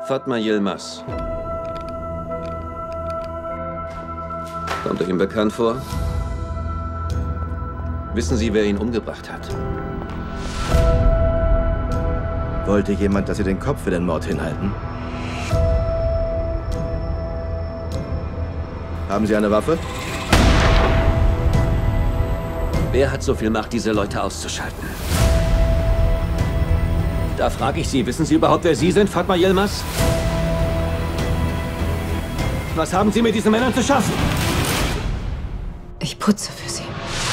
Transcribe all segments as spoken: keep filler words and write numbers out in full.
Fatma Yilmaz. Kommt er Ihnen bekannt vor? Wissen Sie, wer ihn umgebracht hat? Wollte jemand, dass Sie den Kopf für den Mord hinhalten? Haben Sie eine Waffe? Wer hat so viel Macht, diese Leute auszuschalten? Da frage ich Sie, wissen Sie überhaupt, wer Sie sind, Fatma Yilmaz? Was haben Sie mit diesen Männern zu schaffen? Ich putze für Sie.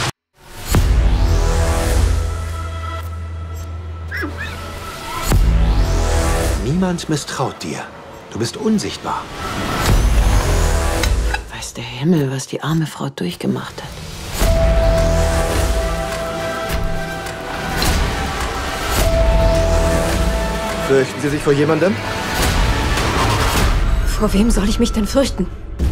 Niemand misstraut dir. Du bist unsichtbar. Weiß der Himmel, was die arme Frau durchgemacht hat. Fürchten Sie sich vor jemandem? Vor wem soll ich mich denn fürchten?